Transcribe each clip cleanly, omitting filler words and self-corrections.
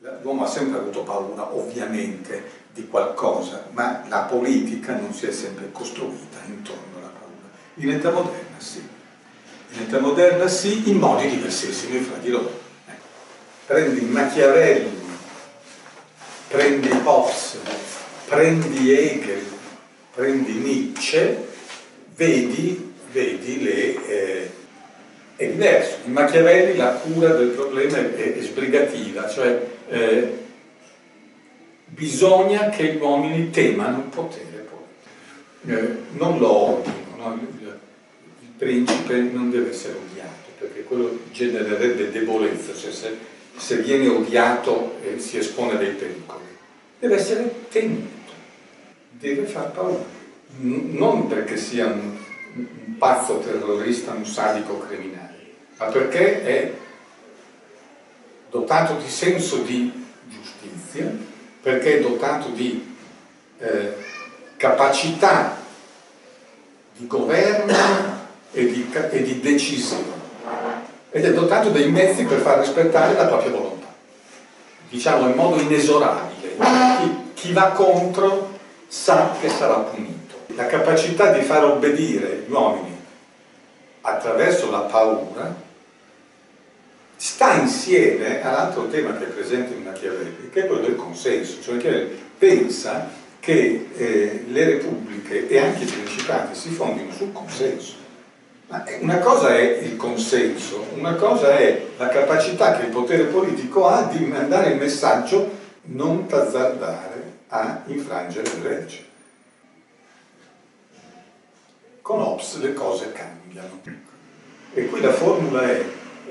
L'uomo ha sempre avuto paura, ovviamente, di qualcosa, ma la politica non si è sempre costruita intorno alla paura. In età moderna sì. In età moderna sì, in modi diversissimi fra di loro. Prendi Machiavelli, prendi Hobbes, prendi Hegel, prendi Nietzsche, vedi le... è diverso. In Machiavelli la cura del problema è sbrigativa, cioè bisogna che gli uomini temano il potere politico. Non lo odino, no? Il principe non deve essere odiato, perché quello genererebbe debolezza, cioè se viene odiato si espone a dei pericoli. Deve essere temuto, deve far paura, non perché sia un pazzo terrorista, un sadico criminale, ma perché è dotato di senso di giustizia, perché è dotato di capacità di governo e di decisione, ed è dotato dei mezzi per far rispettare la propria volontà, diciamo in modo inesorabile. Chi va contro sa che sarà punito. La capacità di far obbedire gli uomini attraverso la paura sta insieme all'altro tema che è presente in Machiavelli, che è quello del consenso. Cioè Machiavelli pensa che le repubbliche e anche i principati si fondino sul consenso. Ma una cosa è il consenso, una cosa è la capacità che il potere politico ha di mandare il messaggio: non t'azzardare a infrangere le leggi. Con Hobbes le cose cambiano. E qui la formula è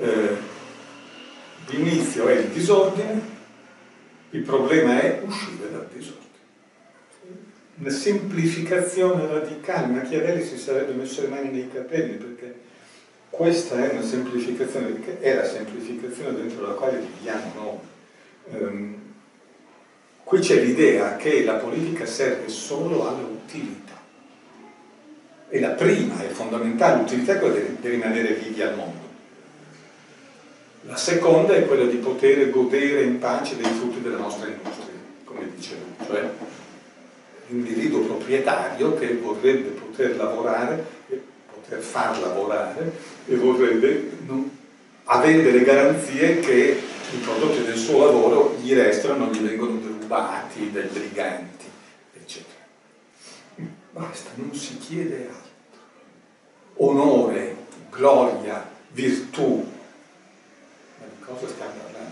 l'inizio è il disordine, il problema è uscire dal disordine. Una semplificazione radicale. Machiavelli si sarebbe messo le mani nei capelli, perché questa è una semplificazione, è la semplificazione dentro la quale viviamo noi. Qui c'è l'idea che la politica serve solo all'utilità, e la prima e fondamentale utilità è quella di rimanere vivi al mondo. La seconda è quella di poter godere in pace dei frutti della nostra industria, come dice lui, cioè l'individuo proprietario che vorrebbe poter lavorare e poter far lavorare, e vorrebbe avere delle garanzie che i prodotti del suo lavoro gli restano, non gli vengono derubati dai briganti, eccetera. Basta, non si chiede altro. Onore, gloria, virtù. Ma di cosa stiamo parlando?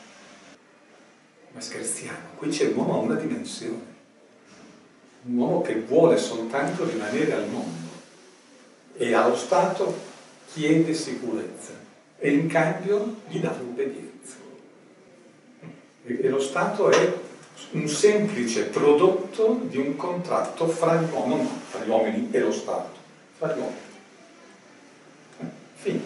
Ma scherziamo, qui c'è un uomo a una dimensione. Un uomo che vuole soltanto rimanere al mondo e allo Stato chiede sicurezza e in cambio gli dà l'obbedienza. E lo Stato è un semplice prodotto di un contratto fra gli uomini, non fra gli uomini e lo Stato, fra gli uomini. Fine.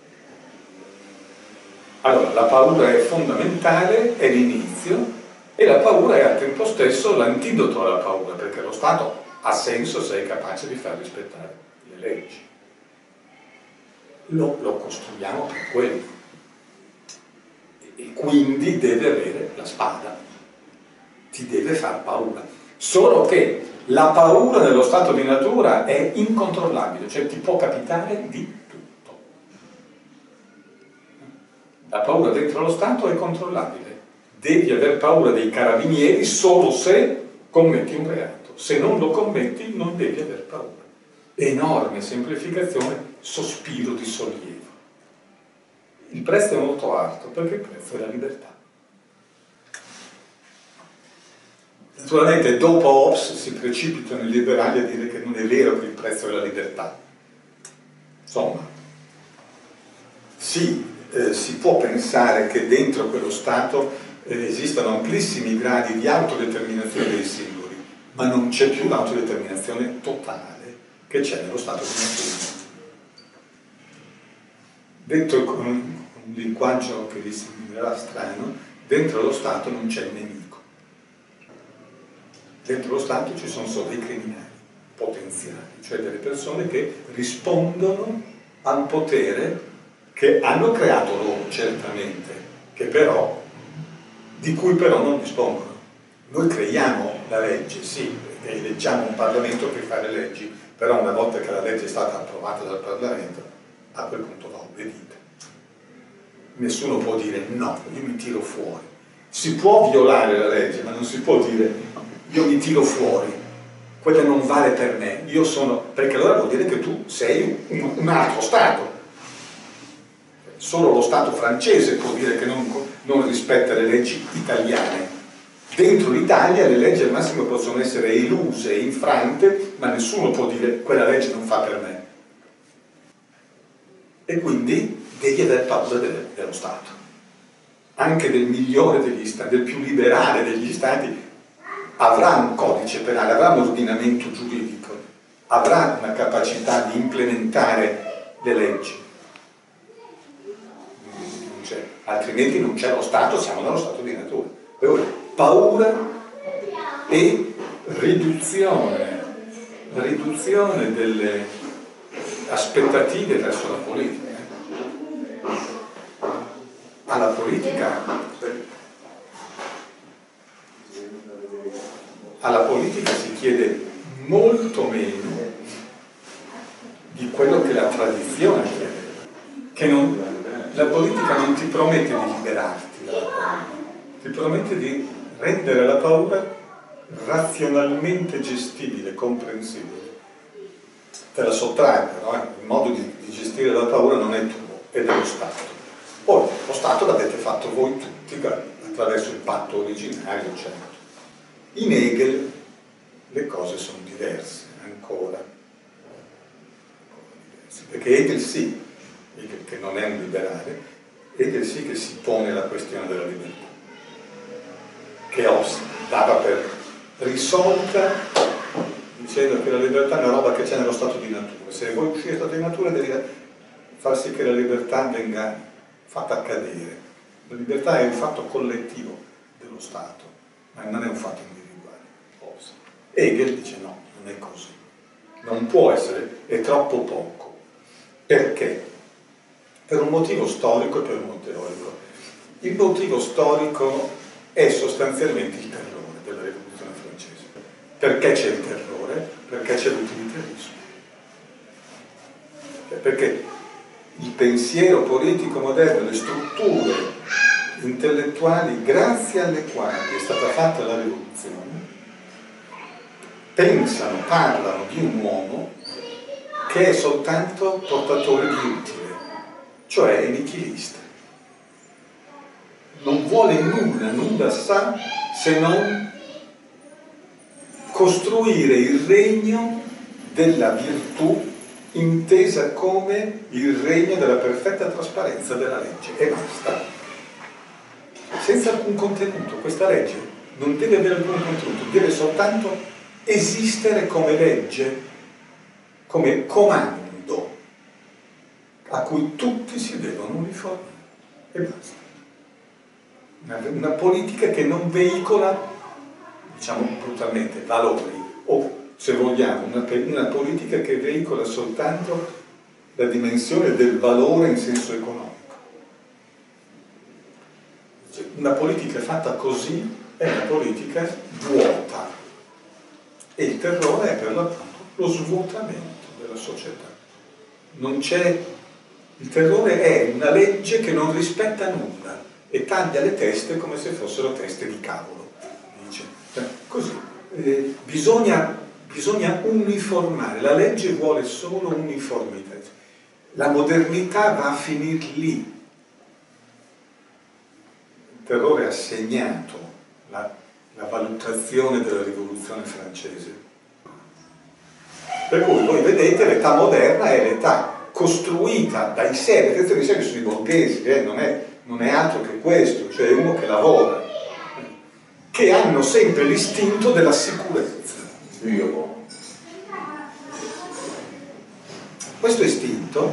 Allora, la paura è fondamentale, è l'inizio, e la paura è al tempo stesso l'antidoto alla paura, perché lo Stato ha senso se è capace di far rispettare le leggi. Lo costruiamo per quello. E quindi deve avere la spada, ti deve far paura. Solo che la paura nello stato di natura è incontrollabile, cioè ti può capitare di tutto. La paura dentro lo Stato è controllabile. Devi aver paura dei carabinieri solo se commetti un reato. Se non lo commetti non devi aver paura. Enorme semplificazione, sospiro di sollievo. Il prezzo è molto alto, perché il prezzo è la libertà. Naturalmente dopo Hobbes si precipitano i liberali a dire che non è vero che il prezzo è la libertà. Insomma, sì, si può pensare che dentro quello Stato esistano amplissimi gradi di autodeterminazione dei singoli, ma non c'è più l'autodeterminazione totale che c'è nello Stato di natura. Dentro con un linguaggio che vi sembrerà strano, dentro lo Stato non c'è il nemico. Dentro lo Stato ci sono solo dei criminali potenziali, cioè delle persone che rispondono a un potere che hanno creato loro, certamente, che però di cui però non dispongono. Noi creiamo la legge, sì, perché eleggiamo un Parlamento che fa le leggi, però una volta che la legge è stata approvata dal Parlamento, a quel punto va obbedita. Nessuno può dire no, io mi tiro fuori. Si può violare la legge, ma non si può dire io mi tiro fuori, quella non vale per me, io sono... perché allora vuol dire che tu sei un altro Stato. Solo lo Stato francese può dire che non rispetta le leggi italiane. Dentro l'Italia le leggi al massimo possono essere eluse, infrante, ma nessuno può dire quella legge non fa per me. E quindi devi aver paura dello Stato. Anche del migliore degli Stati, del più liberale degli Stati, avrà un codice penale, avrà un ordinamento giuridico, avrà una capacità di implementare le leggi. Altrimenti non c'è lo Stato, siamo nello stato di natura. Paura e riduzione delle aspettative verso la politica. Alla politica si chiede molto meno di quello che la tradizione chiede. La politica non ti promette di liberarti dalla paura, ti promette di rendere la paura razionalmente gestibile, comprensibile. Te la sottraggono, no? Il modo di gestire la paura non è tuo, è dello Stato. Poi lo Stato l'avete fatto voi tutti attraverso il patto originario, certo. In Hegel le cose sono diverse, ancora diverse, perché Hegel sì, che non è un liberale, Hegel sì che si pone la questione della libertà, che Hobbes dava per risolta dicendo che la libertà è una roba che c'è nello stato di natura. Se vuoi uscire dallo stato di natura devi far sì che la libertà venga fatta accadere. La libertà è un fatto collettivo dello Stato, ma non è un fatto individuale. Hobbes. Hegel dice no, non è così. Non può essere, è troppo poco. Perché? Per un motivo storico e per un motivo teorico. Il motivo storico è sostanzialmente il terrore della rivoluzione francese. Perché c'è il terrore? Perché c'è l'utilitarismo. Perché il pensiero politico moderno, le strutture intellettuali grazie alle quali è stata fatta la rivoluzione, pensano, parlano di un uomo che è soltanto portatore di utile, cioè è nichilista. Non vuole nulla sa se non costruire il regno della virtù intesa come il regno della perfetta trasparenza della legge, e basta. Senza alcun contenuto. Questa legge non deve avere alcun contenuto, deve soltanto esistere come legge, come comando a cui tutti si devono uniformare, e basta. Una politica che non veicola, diciamo brutalmente, valori, o se vogliamo una politica che veicola soltanto la dimensione del valore in senso economico. Una politica fatta così è una politica vuota, e il terrore è per l'appunto lo svuotamento della società. Non c'è, il terrore è una legge che non rispetta nulla e taglia le teste come se fossero teste di cavolo, dice. Così bisogna uniformare, la legge vuole solo uniformità. La modernità va a finire lì. Il terrore ha segnato la valutazione della rivoluzione francese. Per cui voi vedete, l'età moderna è l'età costruita dai servi. Attenzione, i servi sono i borghesi, non è altro che questo, cioè uno che lavora, che hanno sempre l'istinto della sicurezza. Questo istinto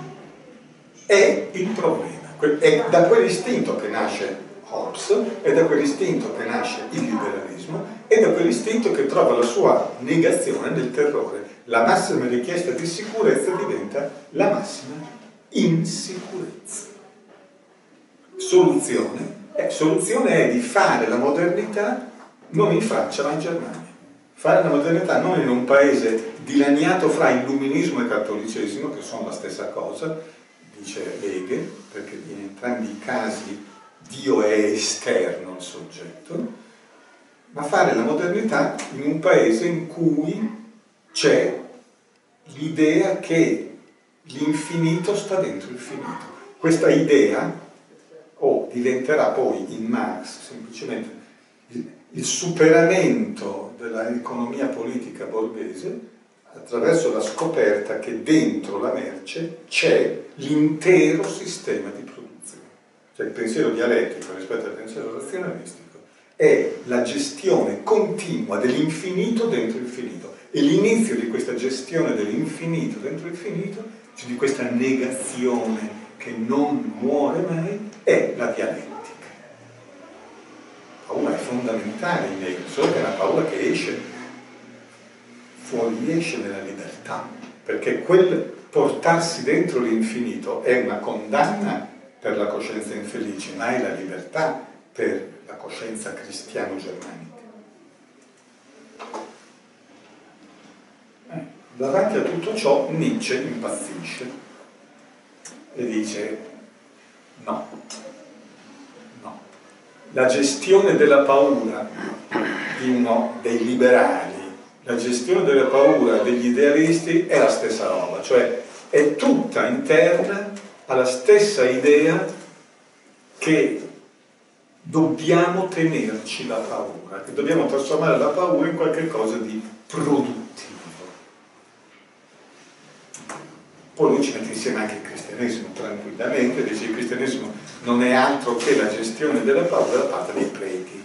è il problema, è da quell'istinto che nasce Hobbes, è da quell'istinto che nasce il liberalismo, è da quell'istinto che trova la sua negazione nel terrore. La massima richiesta di sicurezza diventa la massima insicurezza. Soluzione: Soluzione è di fare la modernità non in Francia ma in Germania. Fare la modernità non in un paese dilaniato fra illuminismo e cattolicesimo, che sono la stessa cosa, dice Hegel, perché in entrambi i casi Dio è esterno al soggetto, ma fare la modernità in un paese in cui c'è l'idea che l'infinito sta dentro il finito. Questa idea diventerà poi in Marx semplicemente il superamento dell'economia politica borghese attraverso la scoperta che dentro la merce c'è l'intero sistema di produzione. Cioè il pensiero dialettico rispetto al pensiero razionalistico è la gestione continua dell'infinito dentro il finito, e l'inizio di questa gestione dell'infinito dentro il finito, cioè di questa negazione che non muore mai, è la dialettica. La paura è fondamentale in Hegel, solo che è una paura che fuoriesce nella libertà, perché quel portarsi dentro l'infinito è una condanna per la coscienza infelice, ma è la libertà per la coscienza cristiano-germanica. Davanti a tutto ciò Nietzsche impazzisce e dice no, la gestione della paura di uno dei liberali, la gestione della paura degli idealisti è la stessa roba, cioè è tutta interna alla stessa idea che dobbiamo tenerci la paura, che dobbiamo trasformare la paura in qualche cosa di produttivo. Poi lui ci mette insieme anche il cristianesimo tranquillamente, dice che il cristianesimo non è altro che la gestione della paura da parte dei preti.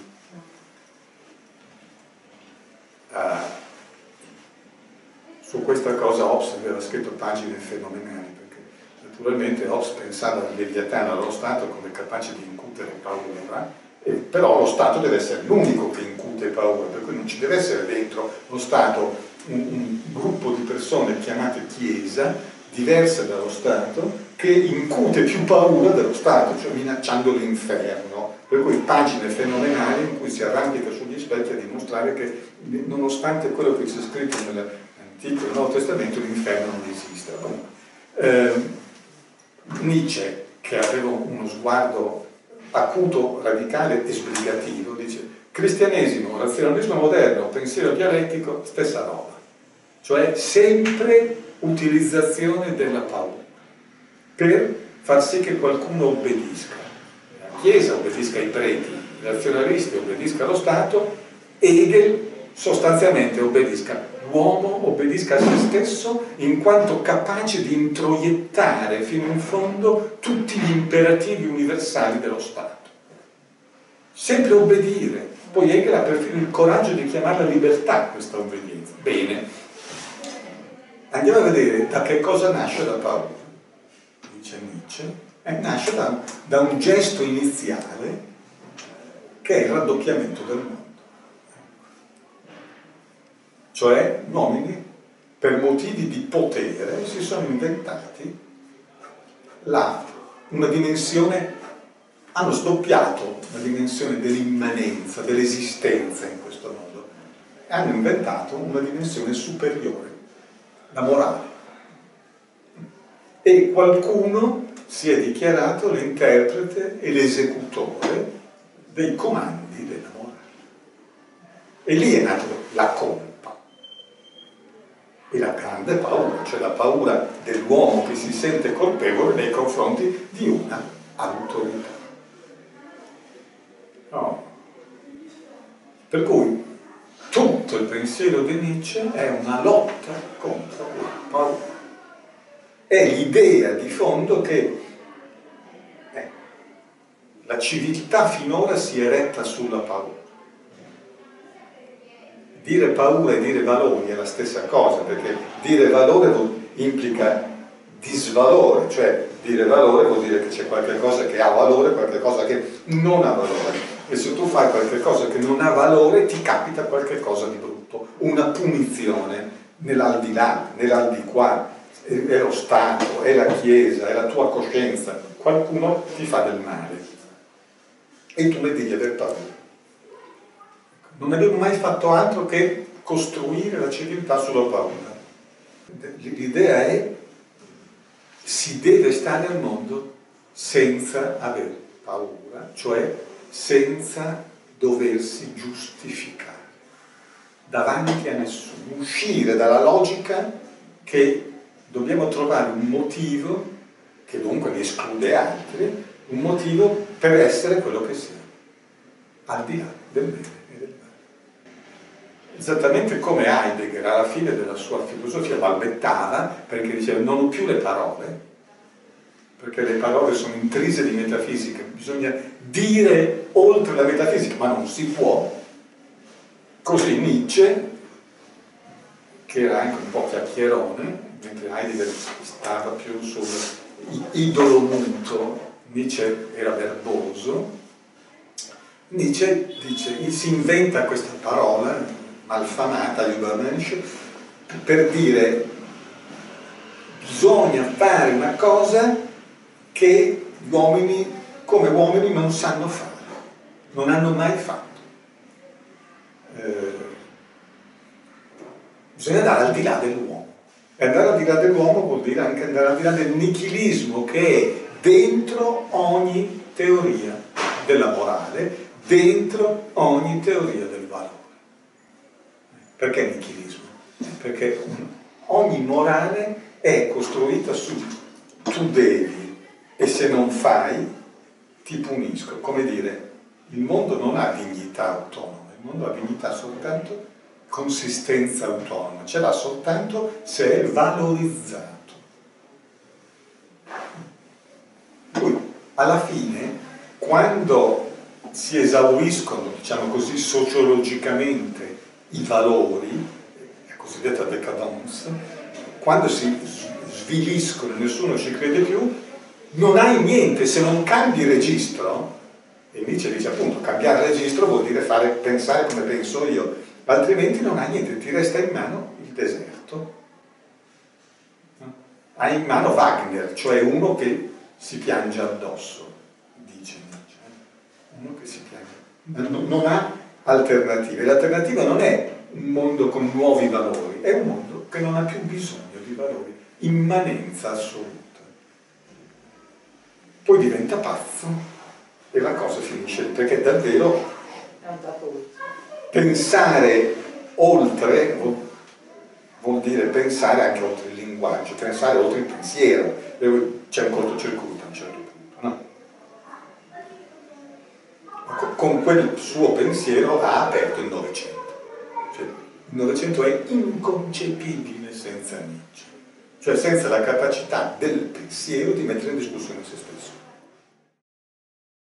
Su questa cosa Hobbes aveva scritto pagine fenomenali, perché naturalmente Hobbes pensava al Leviatano, allo Stato, come capace di incutere paura, però lo Stato deve essere l'unico che incute paura, per cui non ci deve essere dentro lo Stato un gruppo di persone chiamate Chiesa, diversa dallo Stato, che incute più paura dello Stato, cioè minacciando l'inferno. Per cui pagine fenomenali in cui si arrampica sugli specchi a dimostrare che nonostante quello che c'è scritto nell'Antico e Nuovo Testamento l'inferno non esiste. Nietzsche, che aveva uno sguardo acuto, radicale e sbrigativo, dice: cristianesimo, razionalismo moderno, pensiero dialettico, stessa roba, cioè sempre utilizzazione della paura per far sì che qualcuno obbedisca. La Chiesa obbedisca ai preti, i razionalisti obbedisca allo Stato, Hegel sostanzialmente obbedisca, l'uomo obbedisca a se stesso in quanto capace di introiettare fino in fondo tutti gli imperativi universali dello Stato. Sempre obbedire. Poi Hegel ha perfino il coraggio di chiamarla libertà questa obbedienza. Bene. Andiamo a vedere da che cosa nasce la paura, dice Nietzsche. Nasce da un gesto iniziale che è il raddoppiamento del mondo. Cioè, gli uomini, per motivi di potere, si sono inventati una dimensione, hanno sdoppiato la dimensione dell'immanenza, dell'esistenza in questo mondo, e hanno inventato una dimensione superiore, la morale, e qualcuno si è dichiarato l'interprete e l'esecutore dei comandi della morale, e lì è nata la colpa e la grande paura, cioè la paura dell'uomo che si sente colpevole nei confronti di una autorità. No. Per cui tutto il pensiero di Nietzsche è una lotta contro la paura. È l'idea di fondo che la civiltà finora si è retta sulla paura. Dire paura e dire valori è la stessa cosa, perché dire valore implica disvalore, cioè dire valore vuol dire che c'è qualche cosa che ha valore e qualche cosa che non ha valore. E se tu fai qualche cosa che non ha valore, ti capita qualche cosa di brutto, una punizione nell'aldilà, nell'aldiquà, è lo Stato, è la Chiesa, è la tua coscienza, qualcuno ti fa del male. e tu mi devi aver paura. Non abbiamo mai fatto altro che costruire la civiltà sulla paura. L'idea è si deve stare al mondo senza aver paura, cioè senza doversi giustificare davanti a nessuno, uscire dalla logica che dobbiamo trovare un motivo, che dunque ne esclude altri, un motivo per essere quello che siamo, al di là del bene e del male. Esattamente come Heidegger alla fine della sua filosofia balbettava, perché diceva non ho più le parole, perché le parole sono intrise di metafisica, bisogna dire oltre la metafisica, ma non si può. Così Nietzsche, che era anche un po' chiacchierone, mentre Heidegger stava più sull'idolo muto, Nietzsche era verboso. Nietzsche dice, si inventa questa parola malfamata, Übermensch, per dire bisogna fare una cosa che gli uomini, come uomini, non sanno fare, non hanno mai fatto. Bisogna andare al di là dell'uomo. E andare al di là dell'uomo vuol dire anche andare al di là del nichilismo che è dentro ogni teoria della morale, dentro ogni teoria del valore. Perché nichilismo? Perché ogni morale è costruita su tu devi e se non fai ti punisco. Come dire, il mondo non ha dignità autonoma, il mondo ha dignità soltanto consistenza autonoma, ce l'ha soltanto se è valorizzato. Poi, alla fine, quando si esauriscono, diciamo così, sociologicamente i valori, la cosiddetta decadence, quando si sviliscono e nessuno ci crede più, non hai niente, se non cambi registro, e Nietzsche dice appunto, cambiare registro vuol dire pensare come penso io, altrimenti non hai niente, ti resta in mano il deserto. Hai in mano Wagner, cioè uno che si piange addosso, dice Nietzsche. Uno che si piange. Non ha alternative. L'alternativa non è un mondo con nuovi valori, è un mondo che non ha più bisogno di valori, immanenza assoluta. Poi diventa pazzo e la cosa finisce, perché davvero pensare oltre vuol dire pensare anche oltre il linguaggio, pensare oltre il pensiero. C'è un cortocircuito a un certo punto, no? Con quel suo pensiero ha aperto il Novecento. Cioè, il Novecento è inconcepibile senza Nietzsche, cioè senza la capacità del pensiero di mettere in discussione se stesso.